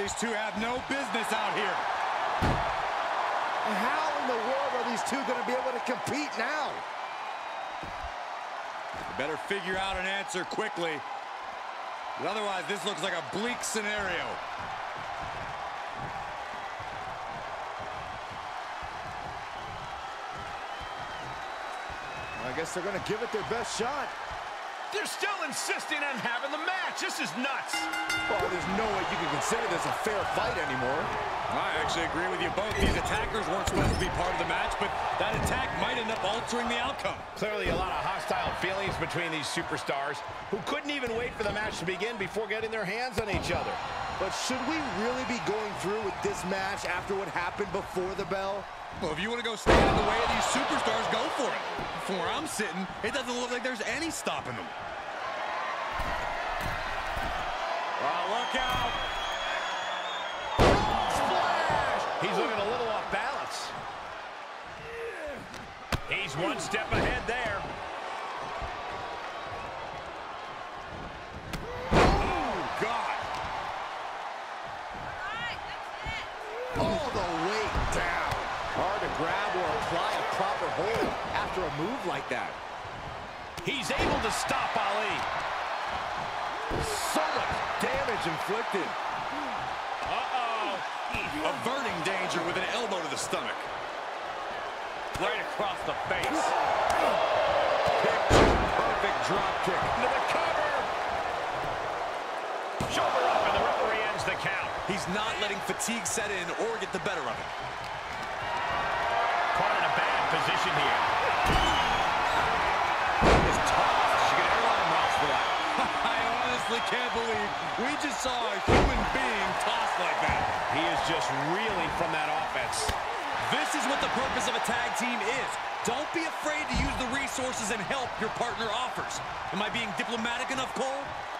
these two have no business out here. How in the world are these two going to be able to compete now? You better figure out an answer quickly. Otherwise, this looks like a bleak scenario. I guess they're going to give it their best shot. They're still insisting on having the match. This is nuts. Oh, there's no way you can consider this a fair fight anymore. I actually agree with you both. These attackers weren't supposed to be part of the match, but that attack might end up altering the outcome. Clearly a lot of hostile feelings between these superstars who couldn't even wait for the match to begin before getting their hands on each other. But should we really be going through with this match after what happened before the bell? Well, if you want to go stand in the way of these superstars, go for it. From where I'm sitting, it doesn't look like there's any stopping them. Oh, look out. Splash! He's looking a little off balance. He's one step ahead there. Oh, God. All the way down. Hard to grab or apply a proper hold after a move like that. He's able to stop Ali. So much damage inflicted. Uh-oh. Averting danger with an elbow to the stomach. Right across the face. Picture perfect drop kick. Into the cover. Shoulder up, and the referee ends the count. He's not letting fatigue set in or get the better of him. Caught in a bad position here. Is tossed. She got airline miles for that. I honestly can't believe we just saw a human being tossed like that. He is just reeling from that offense. This is what the purpose of a tag team is. Don't be afraid to use the resources and help your partner offers. Am I being diplomatic enough, Cole?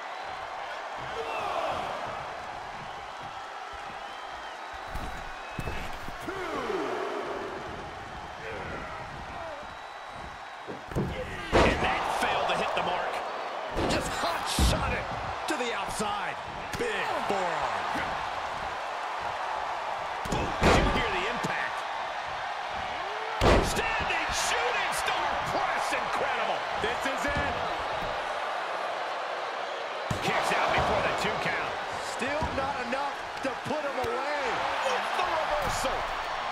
And that failed to hit the mark. Just hot shot it to the outside. Big forearm. Did you hear the impact? Standing shooting star press. Incredible. This is it. Kicks out before the 2 count. Still not enough to put him away. With the reversal.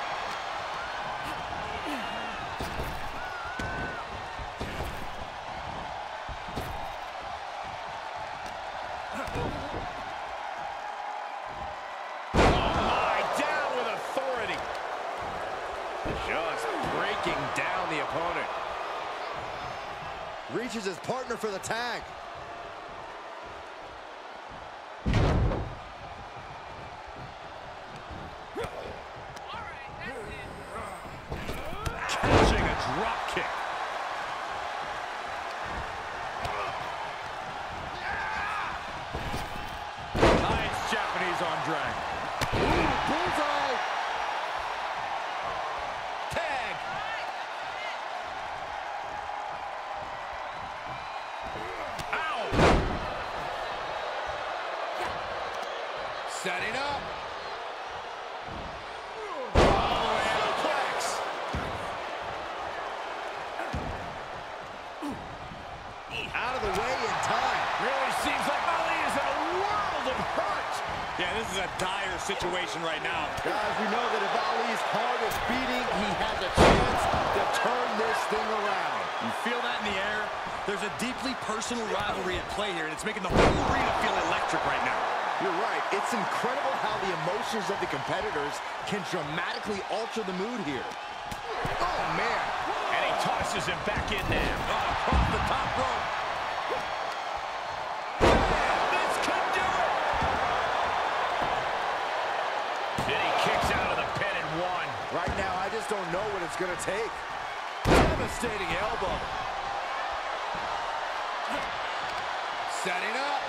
Down the opponent. Reaches his partner for the tag. Catching a drop kick. Nice Japanese arm drag. Ooh, bullseye. Tag. Ow. Setting up. Out of the way in time. Really seems like Ali is in a world of hurt. Yeah, this is a dire situation right now. Guys, we know that if Ali's heart is beating, he has a chance to turn this thing around. You feel that in the air? There's a deeply personal rivalry at play here, and it's making the whole arena feel electric right now. You're right. It's incredible how the emotions of the competitors can dramatically alter the mood here. Oh, man. And he tosses him back in there. Across the top rope. This could do it. And he kicks out of the pin and one. Right now, I just don't know what it's going to take. Devastating elbow. Setting up.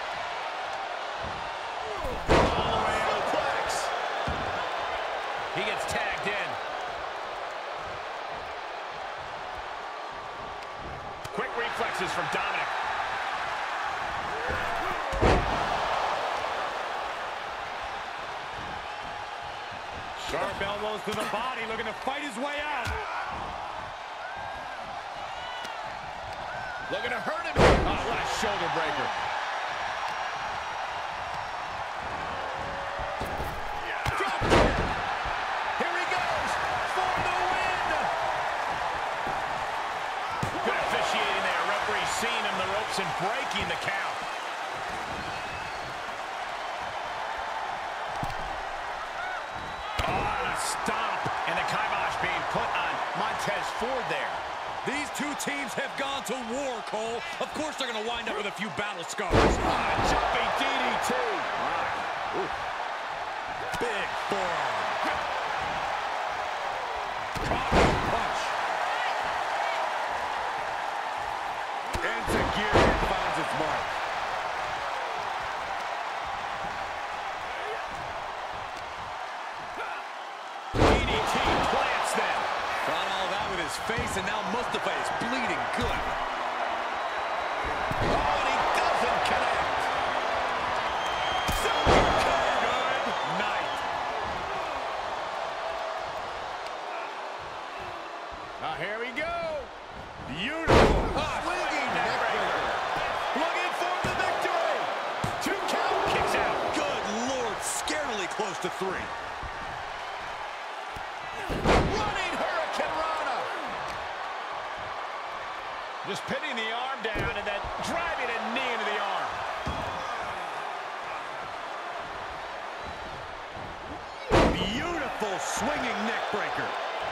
All the way to the plex. He gets tagged in. Quick reflexes from Dominik. Sharp elbows to the body, looking to fight his way out. Looking to hurt him. Oh, what a shoulder breaker. Drop kick. Here he goes for the win. Good officiating there. Referee seeing him the ropes and breaking the count. Oh, a stomp. And the kibosh being put on Montez Ford there. These two teams have gone to war, Cole. Of course they're going to wind up with a few battle scars. Jumping DDT. Big forearm. Punch. Enzuigiri finds its mark. DDT plants them. Got all that with his face, and now Mustafa is bleeding good. Oh, and he doesn't connect. Good night. Now here we go. Beautiful. Swinging neck breaker. Looking for the victory. 2 count. Kicks out. Good Lord, scarily close to 3. Running Hurricane Rana. Just pinning the arm down and then driving a knee into the arm. Beautiful swinging neck breaker.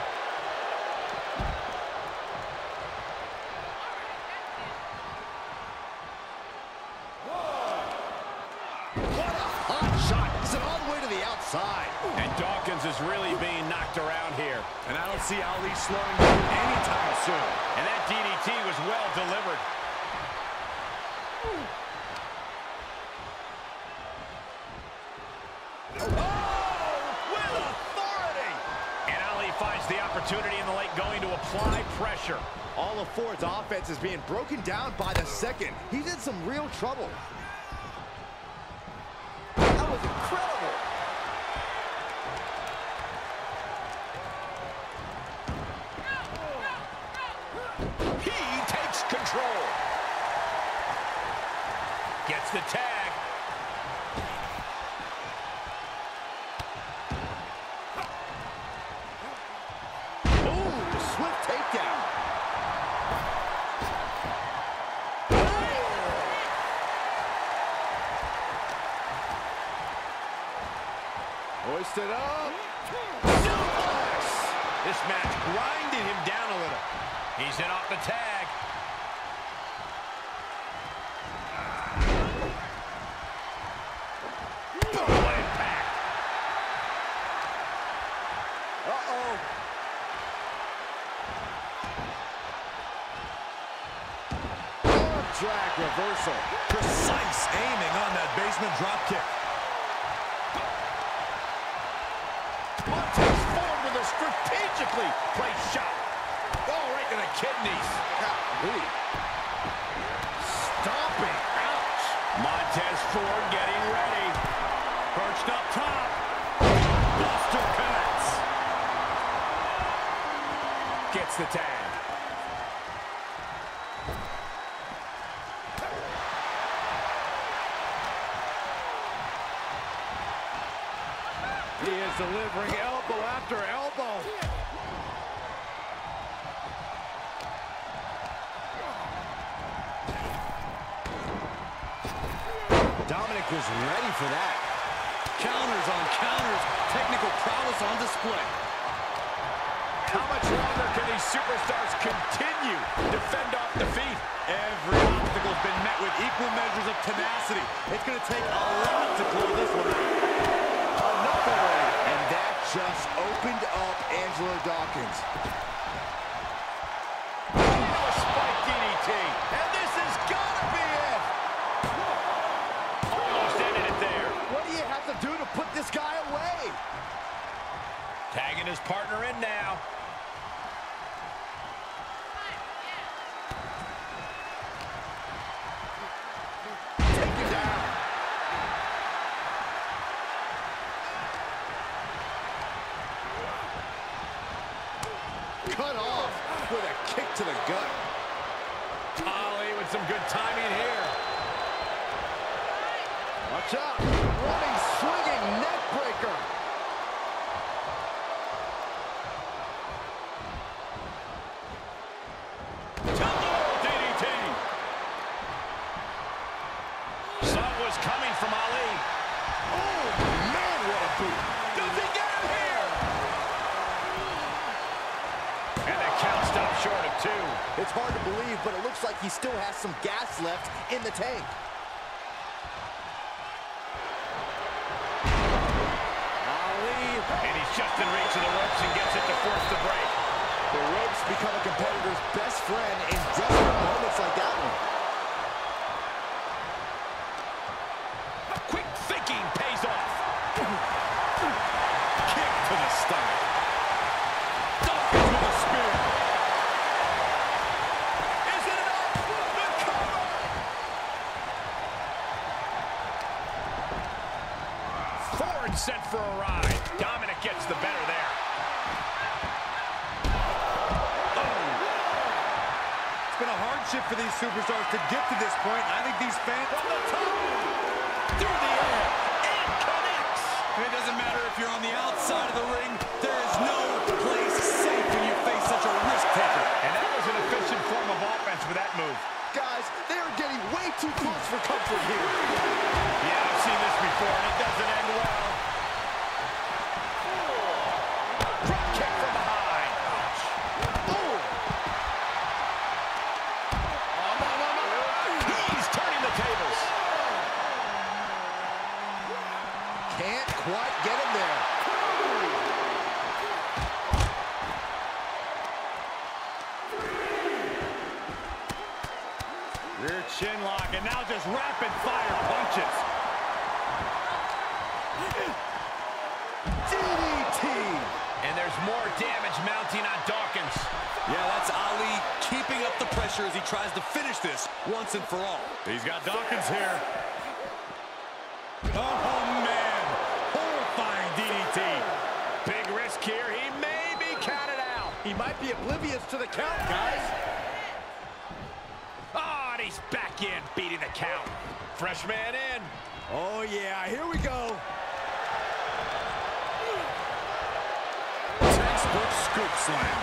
What a hot shot. Sent all the way to the outside. And Dawkins is really being knocked around here. And I don't see Ali slowing down anytime soon. And that DDT was well delivered. With authority! And Ali finds the opportunity in the late going to apply pressure. All of Ford's offense is being broken down by the second. He's in some real trouble. That was incredible. He takes control. Gets the tag. Ooh, swift takedown. Hoisted up. Suplex. This match grinded him down a little. He's in off the tag. Brutal impact. Uh-oh. Arm drag reversal. Precise aiming on that basement drop kick. Montez Ford with a strategically placed shot. Oh, right to the kidneys. Golly. Stomping. Ouch. Montez Ford getting ready. Perched up top. Buster connects. Gets the tag. He is delivering elbow after elbow. Dominik was ready for that. Counters on counters. Technical prowess on display. How much longer can these superstars continue to fend off defeat? Every obstacle's been met with equal measures of tenacity. It's going to take a lot to close this one out. Enough already. And that just opened up Angelo Dawkins. Oh, spike DDT. And this is gonna be it. Almost ended it there. What do you have to do to put this guy away? Tagging his partner in now. Take him down. cut off with a kick to the gut. Ali with some good timing here. Watch out. Running, swinging neck breaker. DDT. Sun was coming from Ali. Oh, man, what a boot. Does he get him here? And the count stopped short of 2. It's hard to believe, but it looks like he still has some gas left in the tank. And he's just in reach of the ropes and gets it to force the break. The ropes become a competitor's best friend in desperate moments like that one. Quick thinking pays off. Kick to the stomach. Dawkins with a spear. Is it enough? The cover. Ford sent for a ride. Dominik gets the better there. It's been a hardship for these superstars to get to this point. I think these fans From the top. Through the air. And connects. It doesn't matter if you're on the outside of the ring. There is no place safe when you face such a risk taker. And that was an efficient form of offense for that move. Guys, they are getting way too close for comfort here. Yeah, I've seen this before, and it doesn't end well. Drop kick from behind. Oh! He's turning the tables. Can't quite get him there. Rear chin lock, and now just rapid fire punches. DDT! And there's more damage mounting on Dawkins. Yeah, that's Ali keeping up the pressure as he tries to finish this once and for all. He's got Dawkins here. Oh, man. Horrifying DDT. Big risk here. He may be counted out. He might be oblivious to the count, guys. Oh, and he's back in, beating the count. Fresh man in. Oh, yeah, here we go. Textbook scoop slam.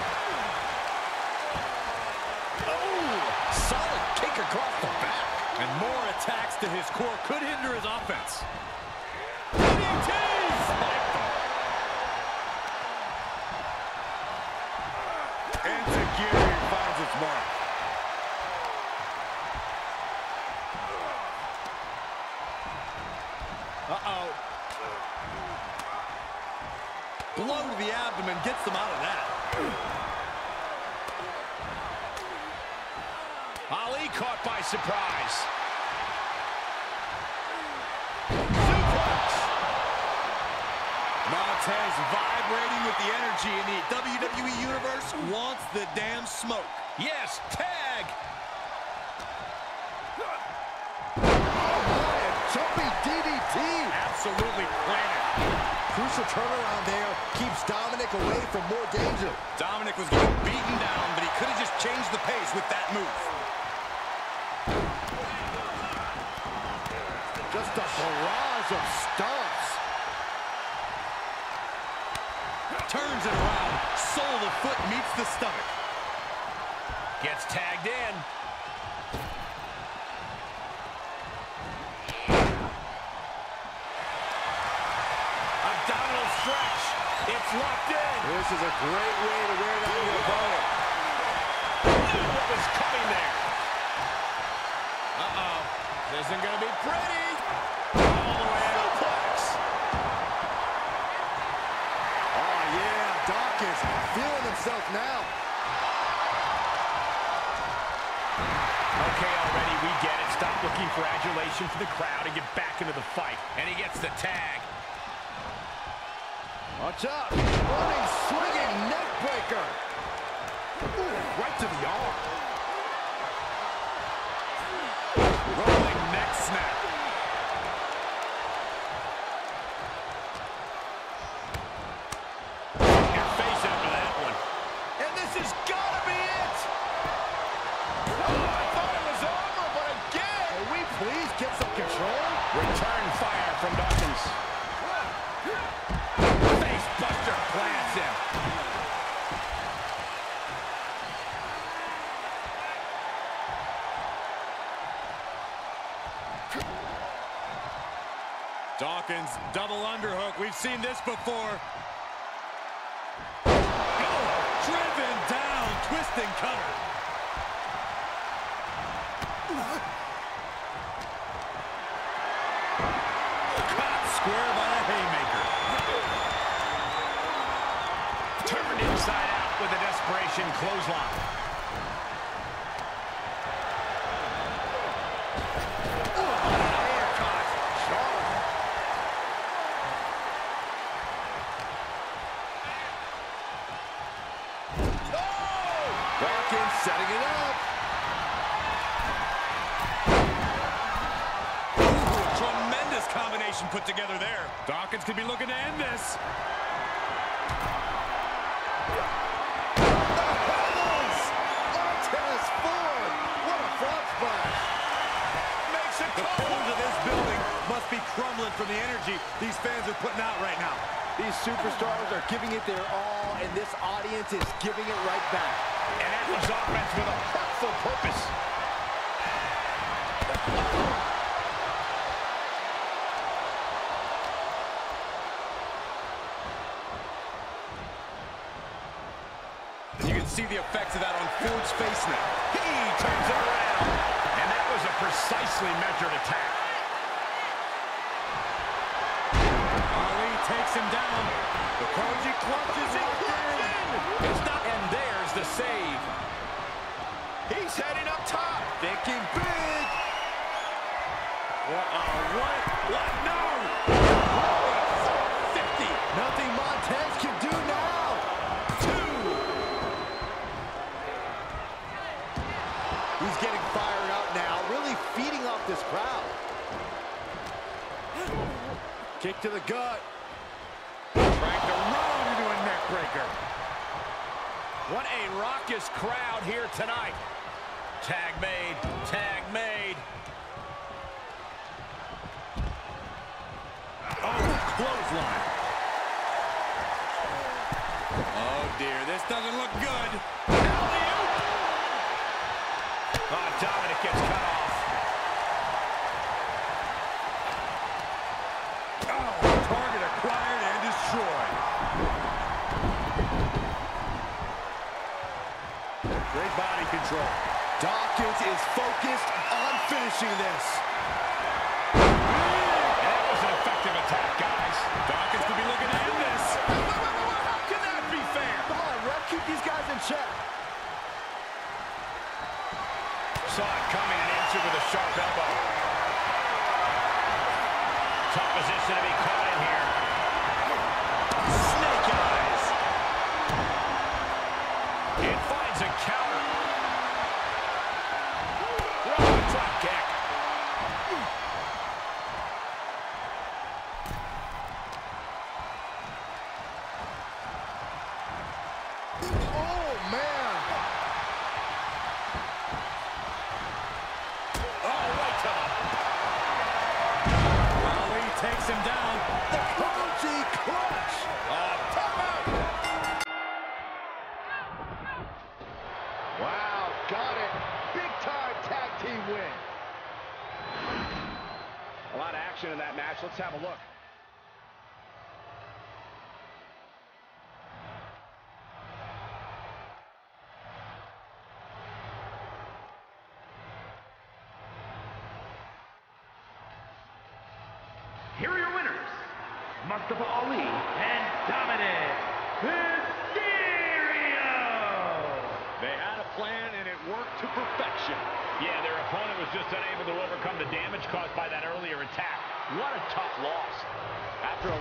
Oh, solid kick across the back. And more attacks to his core could hinder his offense. DDT! Spiked him. Insecurity finds its mark. Uh-oh. Blow to the abdomen gets them out of that. Ali caught by surprise. Montez vibrating with the energy in the WWE Universe wants the damn smoke. Yes, tag. Jumping DDT. Absolutely planted. Crucial turnaround there. Keeps Dominik away from more danger. Dominik was getting beaten down, but he could have just changed the pace with that move. Just a barrage of stomps. Turns it around. Sole of the foot meets the stomach. Gets tagged in. Abdominal stretch. It's locked in. This is a great way to wear down your opponent. Knew what was coming there. Uh-oh. This isn't going to be pretty. All the way out. Oh, yeah, Dawkins feeling himself now. Okay, already, we get it. Stop looking for adulation from the crowd and get back into the fight. And he gets the tag. Watch out. Running, swinging neck breaker. Ooh, right to the arm. Rolling neck snap. Your face after that one. And this is Dawkins, double underhook. We've seen this before. Oh, driven down, twisting cutter. Caught square by the haymaker. Turned inside out with a desperation clothesline. Dawkins setting it up. Ooh, tremendous combination put together there. Dawkins could be looking to end this. Montez forward. What a front splash. Makes it the pillars of this building must be crumbling from the energy these fans are putting out right now. These superstars are giving it their all, and this audience is giving it right back. And that was offense with a hurtful purpose. You can see the effects of that on Ford's face now. He turns it around. And that was a precisely measured attack. Ali takes him down. The Koji clutches it in. It's not, and there's the save. He's heading up top. Thinking big. What? No! 50. Nothing Montez can do now. 2. He's getting fired up now, really feeding off this crowd. Kick to the gut. Trying to run into a neck breaker. What a raucous crowd here tonight. Tag made. Tag made. Oh, clothesline. Oh, dear. This doesn't look good. Alley-oop. Oh, Dominik gets cut off. Oh, target acquired and destroyed. Great body control. Dawkins is focused on finishing this. And that was an effective attack, guys. Dawkins could be looking to end this. How can that be fair? Come on, ref, keep these guys in check. Saw it coming and answered with a sharp elbow. Tough position to be caught in here. Snake eyes. It finds a counter. Drop kick. Oh, man. Oh, right to the... Ali takes him down. The Koji clutch. Timeout. Wow, got it. Big time tag team win. A lot of action in that match. Let's have a look. Here are your winners, Mustafa Ali and Dominik Mysterio. They had a plan, and it worked to perfection. Yeah, their opponent was just unable to overcome the damage caused by that earlier attack. What a tough loss. After a